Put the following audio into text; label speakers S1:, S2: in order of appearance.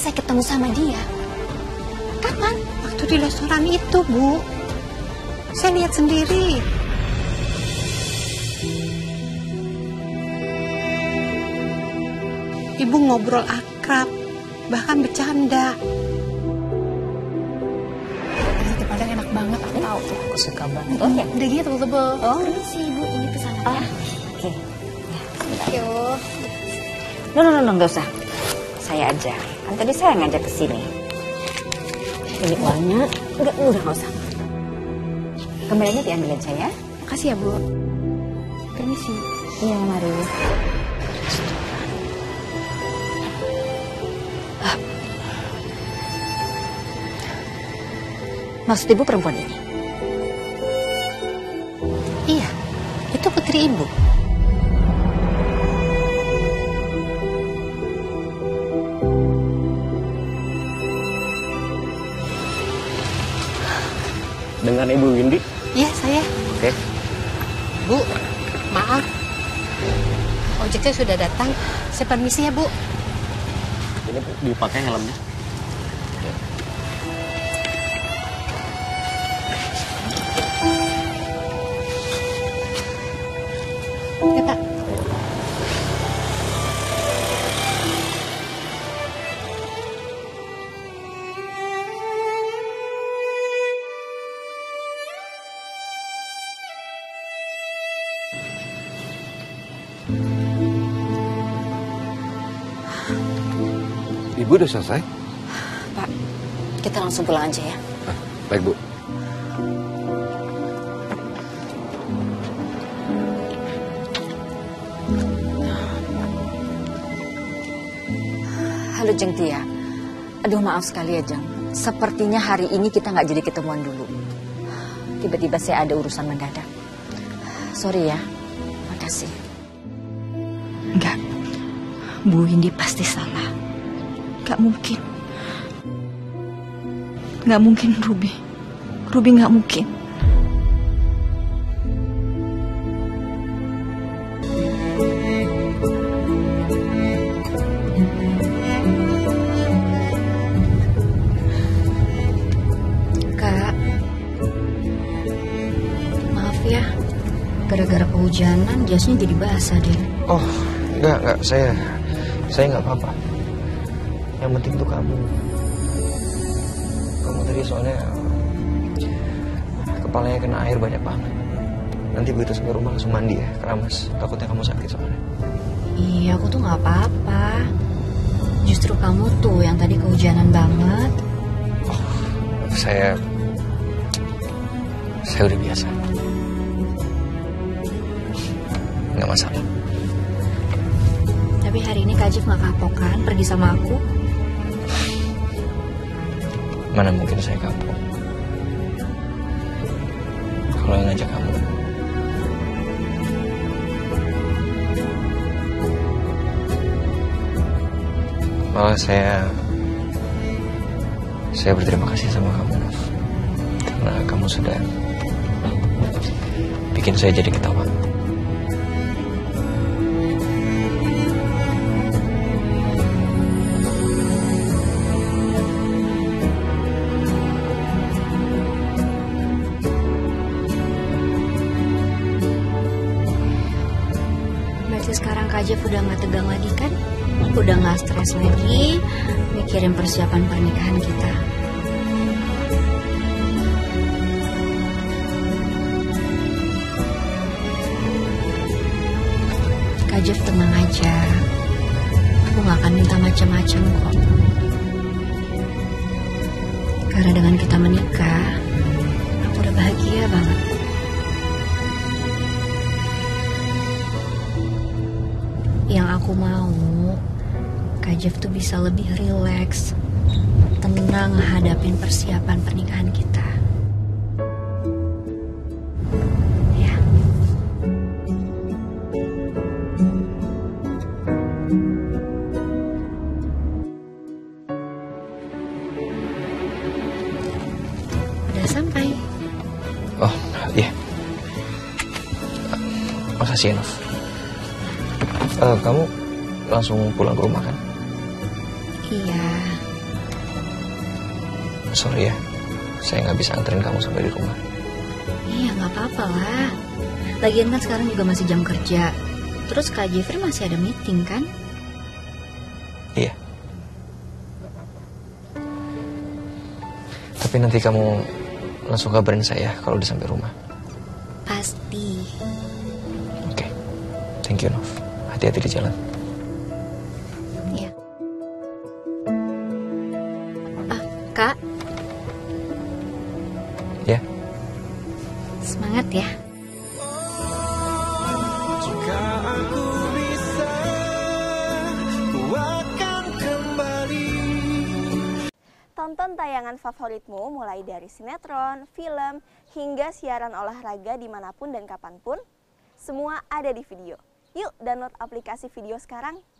S1: saya ketemu sama dia.
S2: Kapan? Waktu di restoran itu, Bu. Saya lihat sendiri. Ibu ngobrol akrab, bahkan bercanda.
S1: Nasi Padang enak banget, aku tahu.
S3: Aku suka banget.
S1: Oh ya, dagingnya tebel-tebel.
S3: Oh.
S1: Ini sih Ibu, ini pesanannya.
S3: Oke.
S1: Thank you.
S3: No, nggak usah. Saya aja. Kan tadi saya ngajak ke sini. Ini uangnya. Udah nggak usah. Kembaliannya diambil aja ya.
S1: Makasih ya, Bu. Permisi.
S3: Iya, mari. Maksud ibu perempuan ini?
S2: Iya, itu putri Ibu.
S4: Dengan Ibu Windy?
S2: Iya, saya.
S4: Oke.
S2: Bu, maaf. Ojeknya sudah datang. Saya permisi ya, Bu.
S4: Ini dipakai helmnya.
S2: Ya, Pak.
S5: Ibu udah selesai?
S3: Pak, kita langsung pulang aja ya.
S5: Baik, Bu.
S3: Halo Jeng Tia. Aduh maaf sekali ya Jeng. Sepertinya hari ini kita nggak jadi ketemuan dulu. Tiba-tiba saya ada urusan mendadak. Sorry ya. Makasih.
S6: Enggak. Bu Windy pasti salah. Gak mungkin. Gak mungkin Ruby. Ruby gak mungkin.
S1: Kak, maaf ya. Gara-gara kehujanan, jasnya jadi basah deh.
S7: Oh, enggak, saya nggak apa-apa. Yang penting tuh kamu tadi soalnya kepalanya kena air banyak banget. Nanti begitu sampai rumah langsung mandi ya, keramas. Takutnya kamu sakit soalnya.
S1: Iya, aku tuh nggak apa-apa. Justru kamu tuh yang tadi kehujanan banget.
S7: Oh, saya udah biasa. Nggak masalah.
S1: Tapi hari ini Kak Jif nggak kapok kan pergi sama aku?
S7: Mana mungkin saya kapok. Kalau yang ngajak kamu. Malah saya berterima kasih sama kamu, Nov. Karena kamu sudah bikin saya jadi ketawa.
S1: Sekarang Kak Jeff udah gak tegang lagi kan? Udah gak stres lagi mikirin persiapan pernikahan kita. Kak Jeff tenang aja. Aku gak akan minta macam-macam kok. Karena dengan kita menikah, aku udah bahagia banget. Yang aku mau, Kak Jeff tuh bisa lebih rileks, tenang menghadapin persiapan pernikahan kita. Ya. Udah sampai.
S7: Oh, iya. Makasih, Nov. Kamu langsung pulang ke rumah kan?
S1: Iya,
S7: Sorry ya, saya nggak bisa anterin kamu sampai di rumah.
S1: Iya, nggak apa-apa lah. Lagian kan sekarang juga masih jam kerja. Terus Kak Jeffrey masih ada meeting kan?
S7: Iya. Tapi nanti kamu langsung kabarin saya kalau udah sampai rumah.
S1: Pasti.
S7: Oke. Thank you, Nov. Hati-hati di jalan.
S1: Iya. Kak.
S7: Ya.
S1: Semangat ya.
S8: Tonton tayangan favoritmu mulai dari sinetron, film, hingga siaran olahraga dimanapun dan kapanpun. Semua ada di video. Yuk download aplikasi video sekarang.